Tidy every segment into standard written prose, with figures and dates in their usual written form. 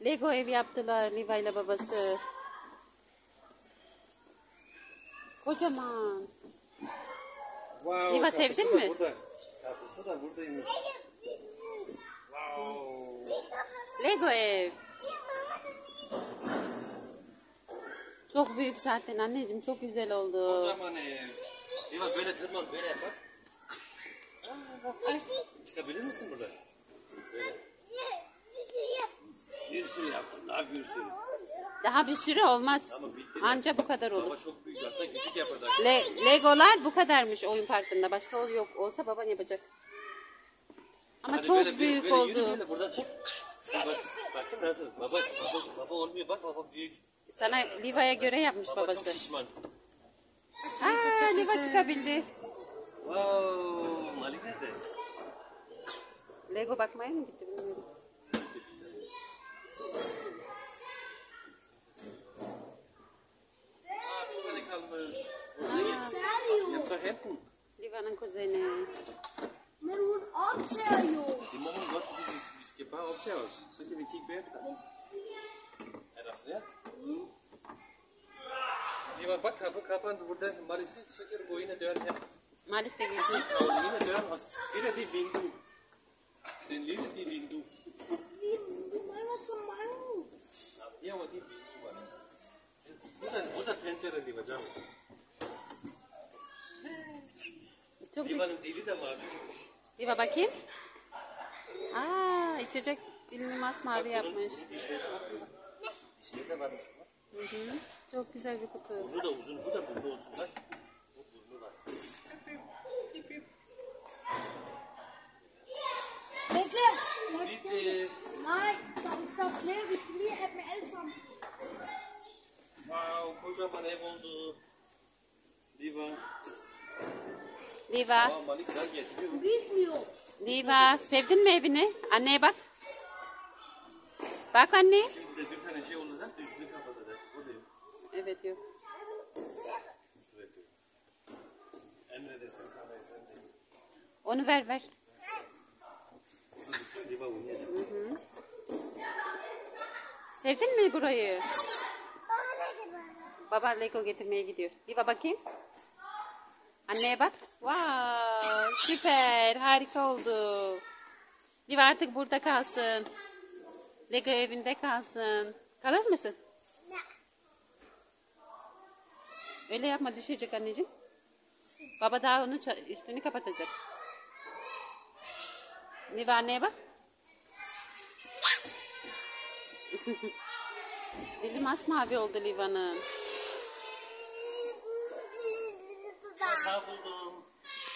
Lego ev yaptılar Liva ile babası. Kocaman. Wow, Liva sevdin mi? Burada. Kapısı da buradaymış. Wow. Lego ev. Çok büyük zaten anneciğim, çok güzel oldu. Kocaman ev. Liva böyle tırman, böyle yap bak. Çıkabilir misin burada? Böyle. Bir sürü yaptım, daha bir sürü. Daha bir sürü olmaz. Ama bitti. Anca bu kadar olur. Ama çok büyük, aslında küçük yapacak. Legolar bu kadarmış oyun parkında. Başka yok. Olsa baban yapacak. Ama Hani çok böyle, büyük böyle oldu. Yürü böyle buradan çık. Bak, bakayım nasıl? Baba olmuyor, bak baba büyük. Sana Liva'ya göre yapmış Baba babası. çok şişman. Aa, Liva çıkabildi. Wow, Malik nerede? Lego bakmaya mı gitti bilmiyorum. Malik kalmış. Sério? Yapsa hinten. Liva'nın kuzeni. Men hun optager jo. Det må man godt, fordi vi skal bare optage os. Så kan vi kigge bagefter. Er der flere? Liva bak kapı kapandı burada. Malik siz söker gå ind ad døren her. Malik de girdi. Kravle ind ad døren, og et af de vindue. Den lille de vindue. Du mangler så mange. Her var de vinduer. Bu da pencere Liva canım. Çok büyük. Liva'nın dili de maviymiş. Liva bakayım. Aa, içecek dilini masmavi yapmış. Bunun dişleri var. Dişleri de varmış. Hı hı. Çok güzel bir kutu. Burnu da uzun. Bu da burnu olsun bak. Bu burnu var. Bekle. Bitti. Nej, der er flere. Vi skal lige have dem alle sammen. Wow, kocaman ev oldu. Liva. Liva. Wow, Malik daha getiriyor. Bilmiyor. Liva. Sevdin mi evini? Anneye bak. Bak anne. Şimdi de bir tane şey olacak da üstünü kapatacak. O değil. Evet yok. Şuraya koy. Emredersin kamerayı sen de. Onu ver. Burada dursun Liva oynayacak. Sevdin mi burayı? Baba Lego getirmeye gidiyor. Liva bakayım. Anneye bak. Wow, süper. Harika oldu. Liva artık burada kalsın. Lego evinde kalsın. Kalır mısın? Öyle yapma, düşecek anneciğim. Baba daha onu üstünü kapatacak. Liva anneye bak. Dili masmavi oldu Liva'nın. Hata buldum.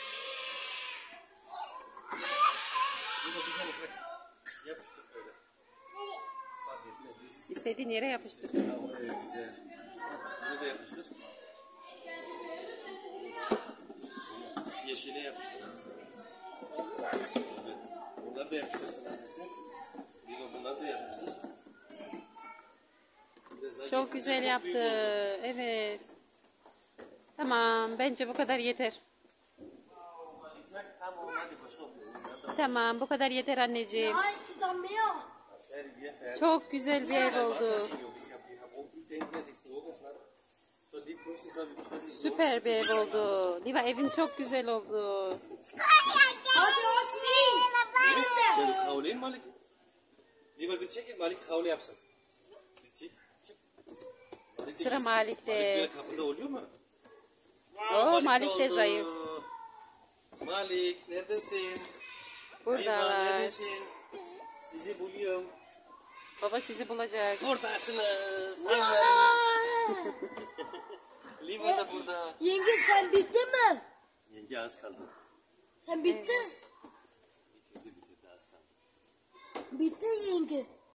Liva bir tane bırak. Yapıştır böyle. Fark etmez. İstediğin yere yapıştır. Ha, oraya güzel. Bunu da yapıştır. Yeşile yapıştır. Evet. Bunları da yapıştırsın annesi. Liva bunları da yapıştır. Biraz daha Çok getir. güzel Çok yaptı. büyük oldu. Evet. Tamam, bence bu kadar yeter. Tamam hadi başlayalım. Tamam, bu kadar yeter anneciğim. Nej, der er mere. Færdig, vi er færdige. Çok güzel bir ev oldu. Så lige pludselig så er vi Süper bir ev oldu. Liva evin çok güzel oldu. Og det er også min. Vil du kravle ind, Malik? Liva bir çekin, Malik kravle yapsın. Bir çek, çık. Malik de Sıra gitsin. Malik'te. Malik böyle kapıda oluyor mu? Oo, Malik de oldu. zayıf. Malik neredesin? Liva Buradalar. neredesin? Sizi buluyorum. Baba sizi bulacak. Buradasınız. Liva da burada. Yenge, sen bitti mi? Yenge az kaldı. Sen bitti. Bitirdi az kaldı. Bitti yenge.